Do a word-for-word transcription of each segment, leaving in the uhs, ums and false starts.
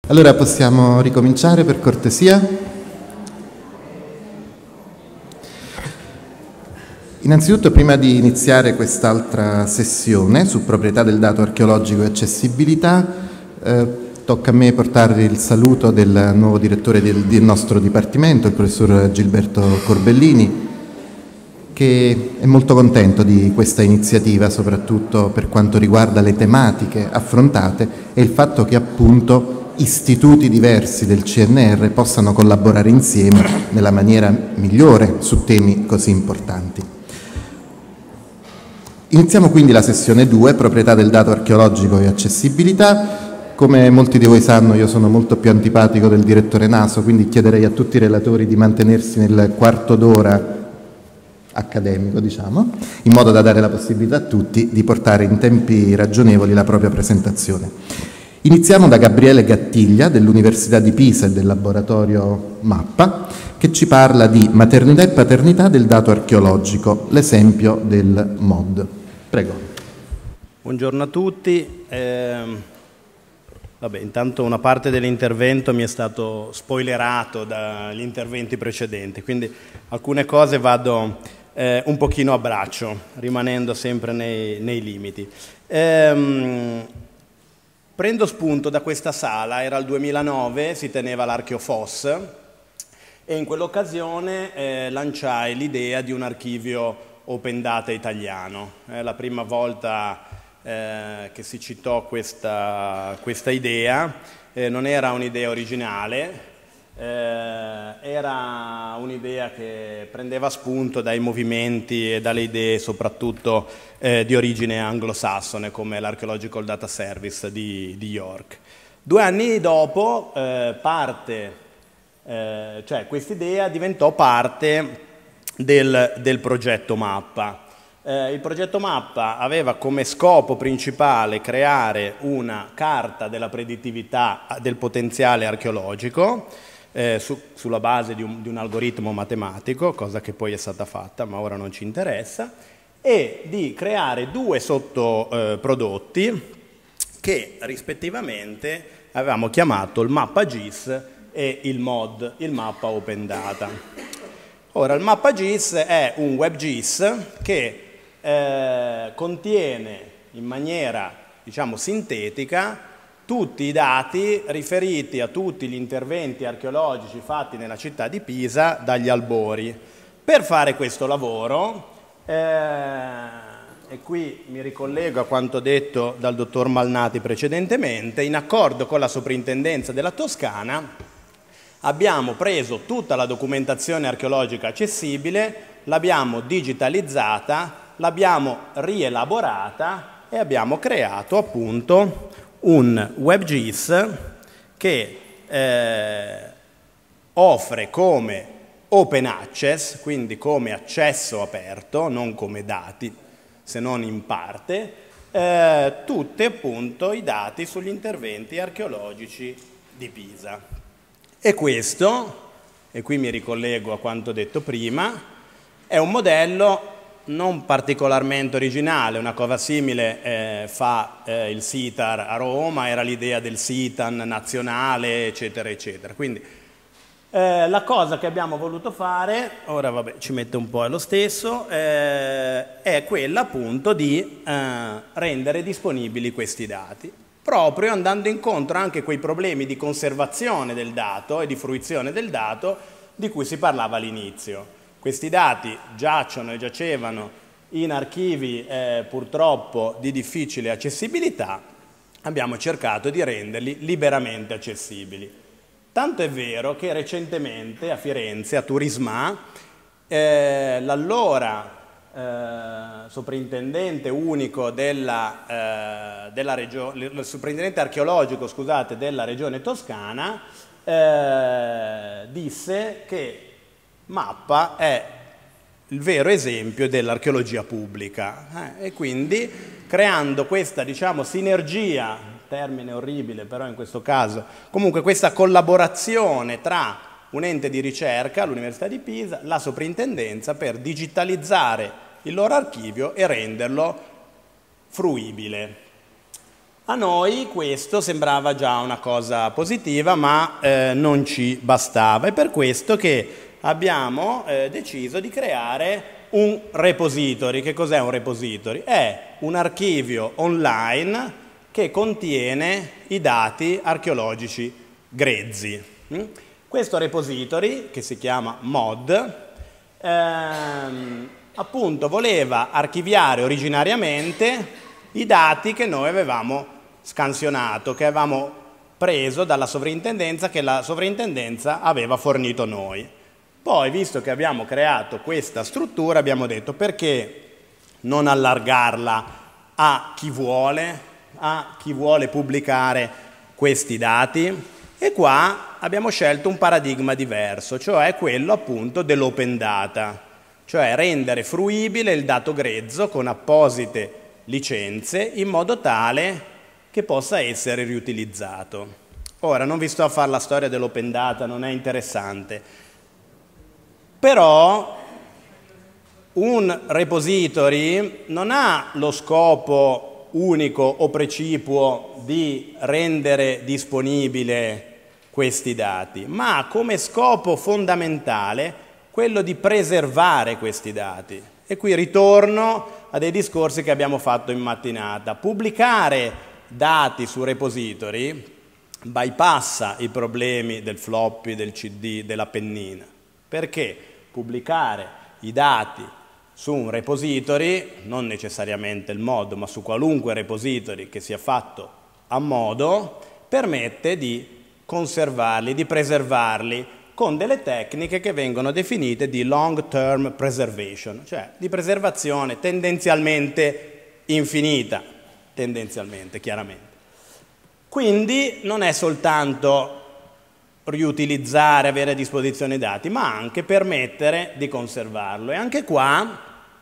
Allora possiamo ricominciare per cortesia? Innanzitutto, prima di iniziare quest'altra sessione su proprietà del dato archeologico e accessibilità, eh, tocca a me portarvi il saluto del nuovo direttore del, del nostro dipartimento, il professor Gilberto Corbellini, che è molto contento di questa iniziativa, soprattutto per quanto riguarda le tematiche affrontate e il fatto che appunto istituti diversi del C N R possano collaborare insieme nella maniera migliore su temi così importanti. Iniziamo quindi la sessione due, proprietà del dato archeologico e accessibilità. Come molti di voi sanno, io sono molto più antipatico del direttore Naso, quindi chiederei a tutti i relatori di mantenersi nel quarto d'ora accademico, diciamo, in modo da dare la possibilità a tutti di portare in tempi ragionevoli la propria presentazione. Iniziamo da Gabriele Gattiglia dell'Università di Pisa e del laboratorio Mappa, che ci parla di maternità e paternità del dato archeologico, l'esempio del M O D. Prego. Buongiorno a tutti. Eh, vabbè, intanto una parte dell'intervento mi è stato spoilerato dagli interventi precedenti, quindi alcune cose vado eh, un pochino a braccio, rimanendo sempre nei, nei limiti. Eh, Prendo spunto da questa sala, era il duemilanove, si teneva l'Archeofos e in quell'occasione eh, lanciai l'idea di un archivio open data italiano. È la prima volta eh, che si citò questa, questa idea, eh, non era un'idea originale, eh, era un'idea che prendeva spunto dai movimenti e dalle idee soprattutto eh, di origine anglosassone come l'Archaeological Data Service di, di York. Due anni dopo eh, parte, eh, cioè quest'idea diventò parte del, del progetto Mappa. Eh, il progetto Mappa aveva come scopo principale creare una carta della predittività del potenziale archeologico eh, su, sulla base di un, di un algoritmo matematico, cosa che poi è stata fatta, ma ora non ci interessa, e di creare due sottoprodotti eh, che rispettivamente avevamo chiamato il Mappa G I S e il M O D, il Mappa Open Data. Ora, il Mappa G I S è un web G I S che eh, contiene in maniera, diciamo, sintetica tutti i dati riferiti a tutti gli interventi archeologici fatti nella città di Pisa dagli albori. Per fare questo lavoro, eh, e qui mi ricollego a quanto detto dal dottor Malnati precedentemente, in accordo con la Soprintendenza della Toscana abbiamo preso tutta la documentazione archeologica accessibile, l'abbiamo digitalizzata, l'abbiamo rielaborata e abbiamo creato appunto un web G I S che eh, offre come open access, quindi come accesso aperto, non come dati, se non in parte, eh, tutti appunto i dati sugli interventi archeologici di Pisa. E questo, e qui mi ricollego a quanto detto prima, è un modello non particolarmente originale. Una cosa simile eh, fa eh, il SITAR a Roma, era l'idea del SITAN nazionale, eccetera, eccetera. Quindi eh, la cosa che abbiamo voluto fare, ora vabbè ci mette un po' è lo stesso, eh, è quella appunto di eh, rendere disponibili questi dati, proprio andando incontro anche a quei problemi di conservazione del dato e di fruizione del dato di cui si parlava all'inizio. Questi dati giacciono e giacevano in archivi eh, purtroppo di difficile accessibilità, abbiamo cercato di renderli liberamente accessibili. Tanto è vero che recentemente a Firenze, a Turisma, eh, l'allora eh, soprintendente unico della, eh, della regione, il soprintendente archeologico, scusate, della regione Toscana, eh, disse che Mappa è il vero esempio dell'archeologia pubblica eh, e quindi creando questa, diciamo, sinergia, termine orribile però in questo caso, comunque questa collaborazione tra un ente di ricerca, l'Università di Pisa, la soprintendenza, per digitalizzare il loro archivio e renderlo fruibile. A noi questo sembrava già una cosa positiva, ma eh, non ci bastava. È per questo che abbiamo eh, deciso di creare un repository. Che cos'è un repository? È un archivio online che contiene i dati archeologici grezzi. Questo repository, che si chiama mod, ehm, appunto voleva archiviare originariamente i dati che noi avevamo scansionato, che avevamo preso dalla sovrintendenza, che la sovrintendenza aveva fornito noi. Poi, visto che abbiamo creato questa struttura, abbiamo detto perché non allargarla a chi vuole, a chi vuole pubblicare questi dati, e qua abbiamo scelto un paradigma diverso, cioè quello appunto dell'open data, cioè rendere fruibile il dato grezzo con apposite licenze in modo tale che possa essere riutilizzato. Ora, non vi sto a fare la storia dell'open data, non è interessante, però un repository non ha lo scopo unico o precipuo di rendere disponibile questi dati, ma ha come scopo fondamentale quello di preservare questi dati. E qui ritorno a dei discorsi che abbiamo fatto in mattinata. Pubblicare dati su repository bypassa i problemi del floppy, del C D, della pennina, perché pubblicare i dati su un repository, non necessariamente il mod, ma su qualunque repository che sia fatto a modo, permette di conservarli, di preservarli con delle tecniche che vengono definite di long term preservation, cioè di preservazione tendenzialmente infinita, tendenzialmente, chiaramente. Quindi non è soltanto riutilizzare, avere a disposizione i dati, ma anche permettere di conservarlo. E anche qua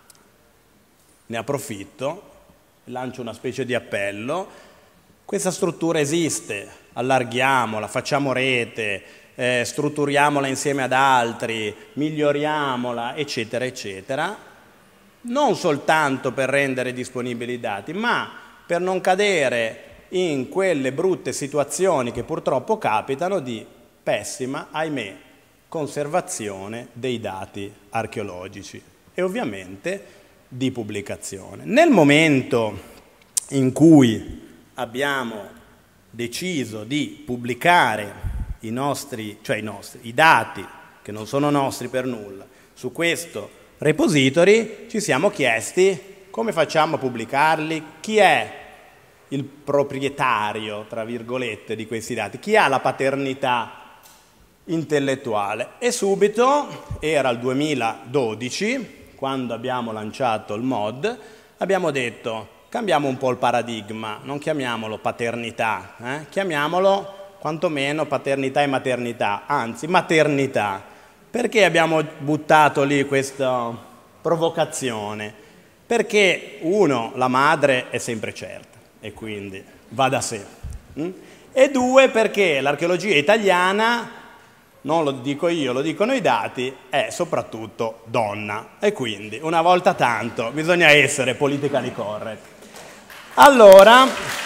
ne approfitto, lancio una specie di appello. Questa struttura esiste, allarghiamola, facciamo rete, eh, strutturiamola insieme ad altri, miglioriamola, eccetera, eccetera, non soltanto per rendere disponibili i dati, ma per non cadere in quelle brutte situazioni che purtroppo capitano di pessima, ahimè, conservazione dei dati archeologici e ovviamente di pubblicazione. Nel momento in cui abbiamo deciso di pubblicare i nostri, cioè i nostri, i dati che non sono nostri per nulla, su questo repository, ci siamo chiesti come facciamo a pubblicarli, chi è il proprietario, tra virgolette, di questi dati, chi ha la paternità intellettuale. E subito, era il duemiladodici, quando abbiamo lanciato il mod, abbiamo detto cambiamo un po' il paradigma, non chiamiamolo paternità, eh? chiamiamolo quantomeno paternità e maternità, anzi maternità. Perché abbiamo buttato lì questa provocazione? Perché uno, la madre è sempre certa e quindi va da sé, e due, perché l'archeologia italiana, non lo dico io, lo dicono i dati, è soprattutto donna, e quindi una volta tanto bisogna essere politically correct. Allora,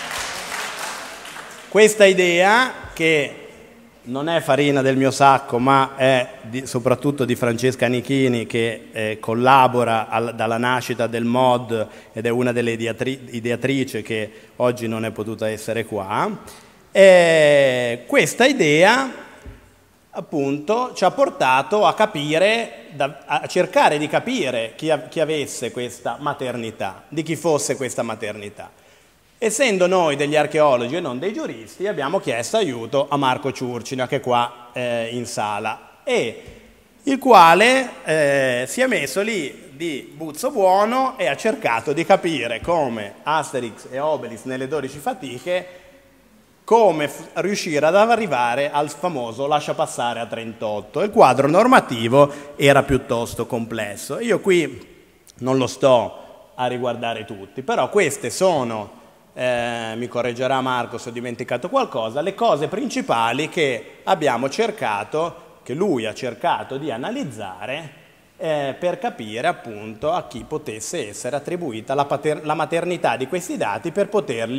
questa idea, che non è farina del mio sacco, ma è di, soprattutto di Francesca Nichini, che eh, collabora al, dalla nascita del mod ed è una delle ideatri, ideatrici che oggi non è potuta essere qua, eh, questa idea appunto ci ha portato a capire, a cercare di capire chi, chi avesse questa maternità, di chi fosse questa maternità. Essendo noi degli archeologi e non dei giuristi, abbiamo chiesto aiuto a Marco Ciurcina, che è qua eh, in sala, e il quale eh, si è messo lì di buzzo buono e ha cercato di capire come Asterix e Obelix nelle dodici fatiche, come riuscire ad arrivare al famoso lascia passare a trentotto. Il quadro normativo era piuttosto complesso. Io qui non lo sto a riguardare tutti, però queste sono, eh, mi correggerà Marco se ho dimenticato qualcosa, le cose principali che abbiamo cercato, che lui ha cercato di analizzare eh, per capire appunto a chi potesse essere attribuita la, pater- la maternità di questi dati per poterli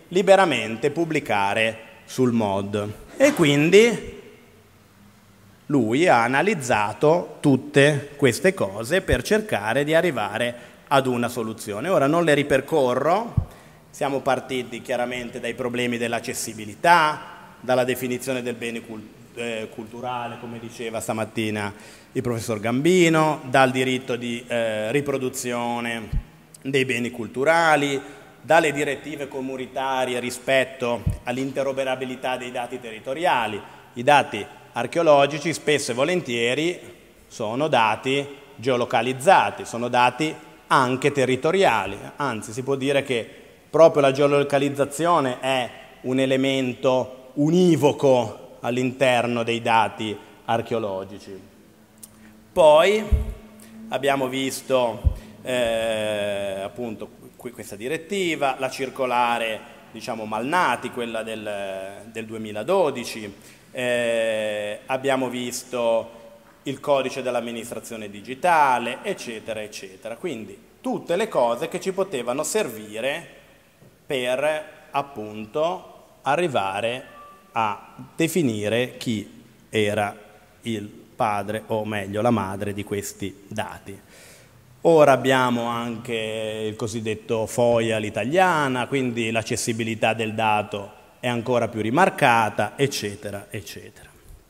liberamente pubblicare sul mod. E quindi lui ha analizzato tutte queste cose per cercare di arrivare ad una soluzione. Ora non le ripercorro, siamo partiti chiaramente dai problemi dell'accessibilità, dalla definizione del bene culturale, Eh, culturale, come diceva stamattina il professor Gambino, dal diritto di eh, riproduzione dei beni culturali, dalle direttive comunitarie rispetto all'interoperabilità dei dati territoriali. I dati archeologici spesso e volentieri sono dati geolocalizzati, sono dati anche territoriali, anzi si può dire che proprio la geolocalizzazione è un elemento univoco all'interno dei dati archeologici. Poi abbiamo visto eh, appunto questa direttiva, la circolare diciamo Malnati, quella del, del duemiladodici, eh, abbiamo visto il codice dell'amministrazione digitale, eccetera, eccetera. Quindi tutte le cose che ci potevano servire per appunto arrivare a definire chi era il padre o meglio la madre di questi dati. Ora abbiamo anche il cosiddetto FOIA all'italiana, quindi l'accessibilità del dato è ancora più rimarcata, eccetera, eccetera.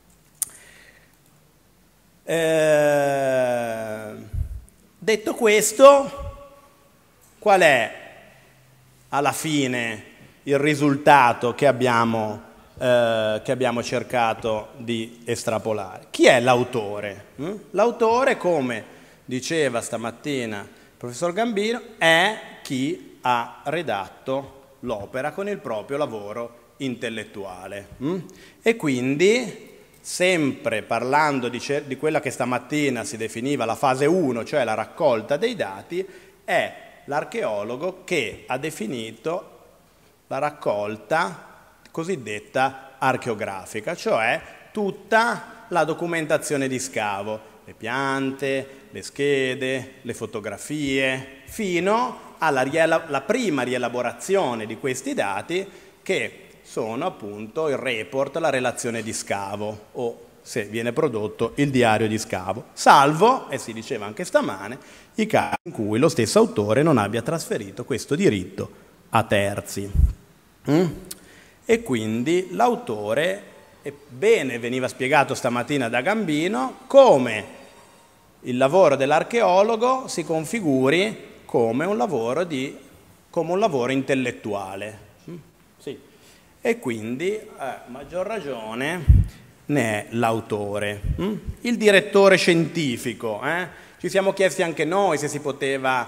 Eh, detto questo, qual è alla fine il risultato che abbiamo Eh, che abbiamo cercato di estrapolare? Chi è l'autore? Mm? L'autore, come diceva stamattina il professor Gambino, è chi ha redatto l'opera con il proprio lavoro intellettuale. Mm? E quindi, sempre parlando di, di quella che stamattina si definiva la fase uno, cioè la raccolta dei dati, è l'archeologo che ha definito la raccolta cosiddetta archeografica, cioè tutta la documentazione di scavo, le piante, le schede, le fotografie, fino alla la prima rielaborazione di questi dati che sono appunto il report, la relazione di scavo o, se viene prodotto, il diario di scavo, salvo, e si diceva anche stamane, i casi in cui lo stesso autore non abbia trasferito questo diritto a terzi. Mm? E quindi l'autore, e bene veniva spiegato stamattina da Gambino, come il lavoro dell'archeologo si configuri come un lavoro, di, come un lavoro intellettuale. Mm? Sì. E quindi, a maggior ragione, ne è l'autore. Mm? Il direttore scientifico, eh? Ci siamo chiesti anche noi se si poteva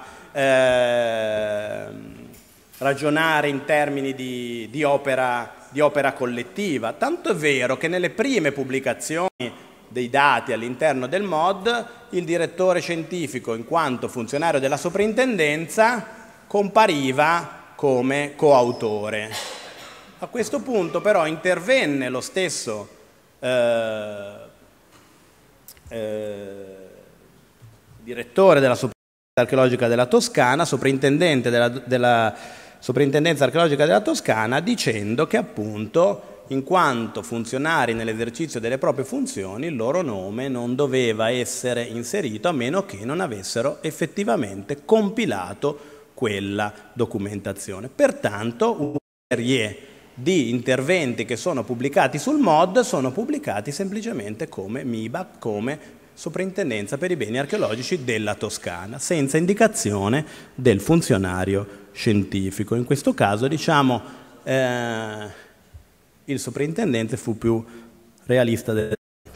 eh, ragionare in termini di, di, opera, di opera collettiva. Tanto è vero che nelle prime pubblicazioni dei dati all'interno del mod, il direttore scientifico, in quanto funzionario della soprintendenza, compariva come coautore. A questo punto però intervenne lo stesso eh, eh, direttore della Soprintendenza Archeologica della Toscana, soprintendente della, della Soprintendenza Archeologica della Toscana, dicendo che appunto, in quanto funzionari nell'esercizio delle proprie funzioni, il loro nome non doveva essere inserito a meno che non avessero effettivamente compilato quella documentazione. Pertanto, una serie di interventi che sono pubblicati sul mod sono pubblicati semplicemente come M I B A C, come Soprintendenza per i beni archeologici della Toscana, senza indicazione del funzionario scientifico. In questo caso, diciamo, eh, il soprintendente fu più realista. Del...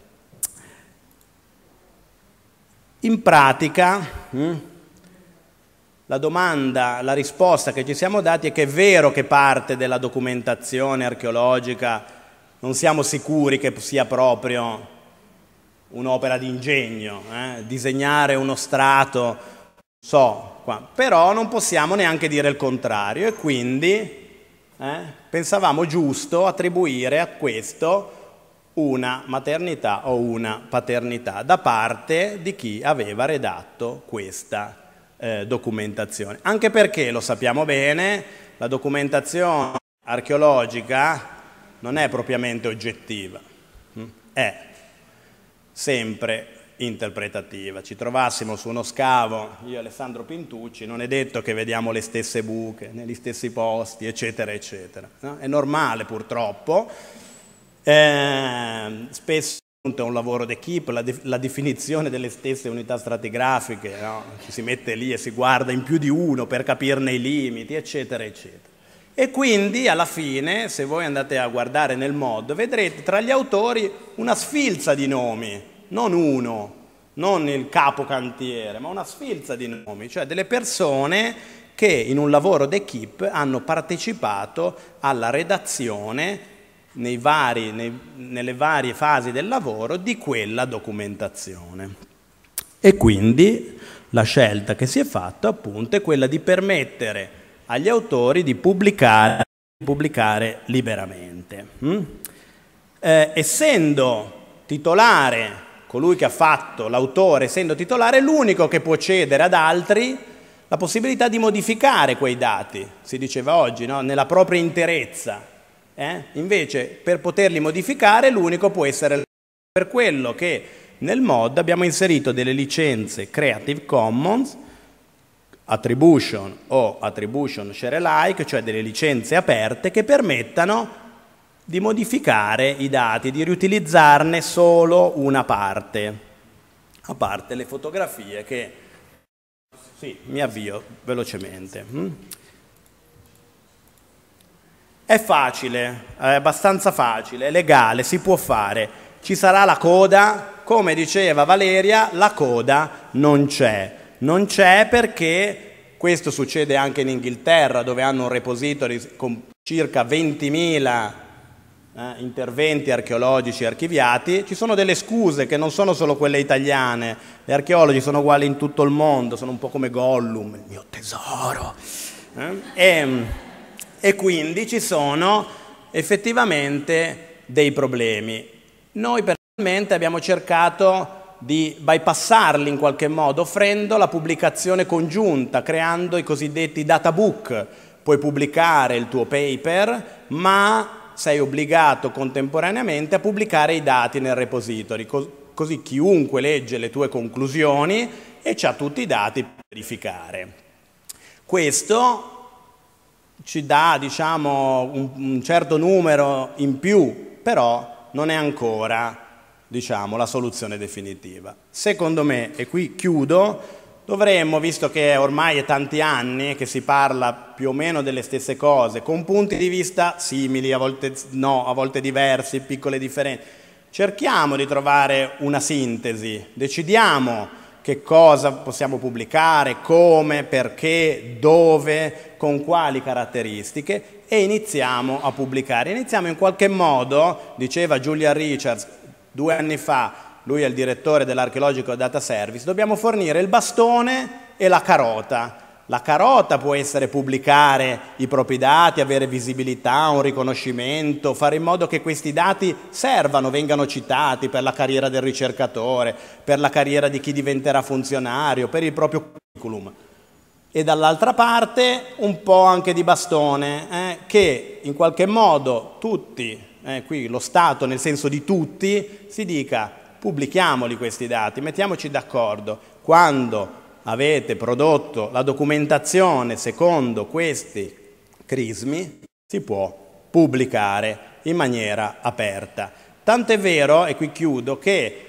In pratica, hm, la domanda, la risposta che ci siamo dati è che è vero che parte della documentazione archeologica non siamo sicuri che sia proprio un'opera di ingegno, eh? disegnare uno strato, so, qua. Però non possiamo neanche dire il contrario e quindi eh, pensavamo giusto attribuire a questo una maternità o una paternità da parte di chi aveva redatto questa eh, documentazione. Anche perché, lo sappiamo bene, la documentazione archeologica non è propriamente oggettiva, è sempre interpretativa. Ci trovassimo su uno scavo, io e Alessandro Pintucci, non è detto che vediamo le stesse buche, negli stessi posti, eccetera, eccetera. No? È normale, purtroppo. Eh, spesso è un lavoro d'equipe, la, de la definizione delle stesse unità stratigrafiche, no? Ci si mette lì e si guarda in più di uno per capirne i limiti, eccetera, eccetera. E quindi alla fine, se voi andate a guardare nel mod, vedrete tra gli autori una sfilza di nomi, non uno, non il capocantiere, ma una sfilza di nomi, cioè delle persone che in un lavoro d'equipe hanno partecipato alla redazione nei vari, nei, nelle varie fasi del lavoro di quella documentazione. E quindi la scelta che si è fatta appunto è quella di permettere agli autori di pubblicare, pubblicare liberamente. Mm? Eh, essendo titolare, colui che ha fatto l'autore, essendo titolare, l'unico che può cedere ad altri la possibilità di modificare quei dati, si diceva oggi, no? Nella propria interezza. Eh? Invece, per poterli modificare, l'unico può essere per quello che nel mod abbiamo inserito delle licenze Creative Commons, Attribution o Attribution Share Alike, cioè delle licenze aperte che permettano di modificare i dati, di riutilizzarne solo una parte, a parte le fotografie che... Sì, mi avvio velocemente. Mm? È facile, è abbastanza facile, è legale, si può fare. Ci sarà la coda, come diceva Valeria, la coda non c'è. Non c'è perché questo succede anche in Inghilterra, dove hanno un repository con circa ventimila eh, interventi archeologici archiviati. Ci sono delle scuse che non sono solo quelle italiane. Gli archeologi sono uguali in tutto il mondo, sono un po' come Gollum, il mio tesoro. Eh? E, E quindi ci sono effettivamente dei problemi. Noi personalmente abbiamo cercato di bypassarli in qualche modo, offrendo la pubblicazione congiunta, creando i cosiddetti databook. Puoi pubblicare il tuo paper, ma sei obbligato contemporaneamente a pubblicare i dati nel repository, così chiunque legge le tue conclusioni e c'ha tutti i dati per verificare. Questo ci dà, diciamo, un, un certo numero in più, però non è ancora, diciamo, la soluzione definitiva. Secondo me, e qui chiudo, dovremmo, visto che ormai è tanti anni che si parla più o meno delle stesse cose, con punti di vista simili, a volte no, a volte diversi, piccole differenze, cerchiamo di trovare una sintesi, decidiamo che cosa possiamo pubblicare, come, perché, dove, con quali caratteristiche e iniziamo a pubblicare. Iniziamo in qualche modo, diceva Julian Richards due anni fa, lui è il direttore dell'Archeological Data Service, dobbiamo fornire il bastone e la carota. La carota può essere pubblicare i propri dati, avere visibilità, un riconoscimento, fare in modo che questi dati servano, vengano citati per la carriera del ricercatore, per la carriera di chi diventerà funzionario, per il proprio curriculum. E dall'altra parte un po' anche di bastone, eh, che in qualche modo tutti, eh, qui lo Stato nel senso di tutti, si dica pubblichiamoli questi dati, mettiamoci d'accordo. Quando avete prodotto la documentazione secondo questi crismi, si può pubblicare in maniera aperta. Tanto è vero, e qui chiudo, che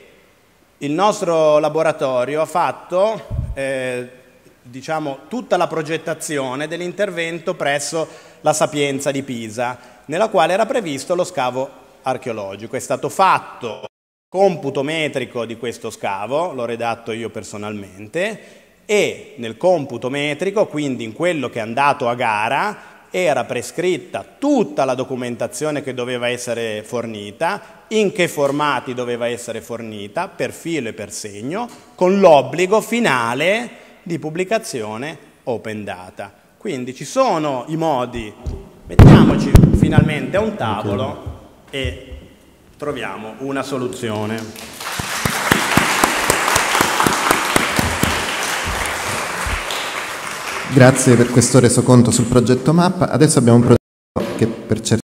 il nostro laboratorio ha fatto eh, diciamo, tutta la progettazione dell'intervento presso la Sapienza di Pisa, nella quale era previsto lo scavo archeologico. È stato fatto computo metrico di questo scavo, l'ho redatto io personalmente, e nel computo metrico, quindi in quello che è andato a gara, era prescritta tutta la documentazione che doveva essere fornita, in che formati doveva essere fornita, per filo e per segno, con l'obbligo finale di pubblicazione open data. Quindi ci sono i modi, mettiamoci finalmente a un tavolo e troviamo una soluzione. Grazie per questo resoconto sul progetto MAP. Adesso abbiamo un progetto che per certi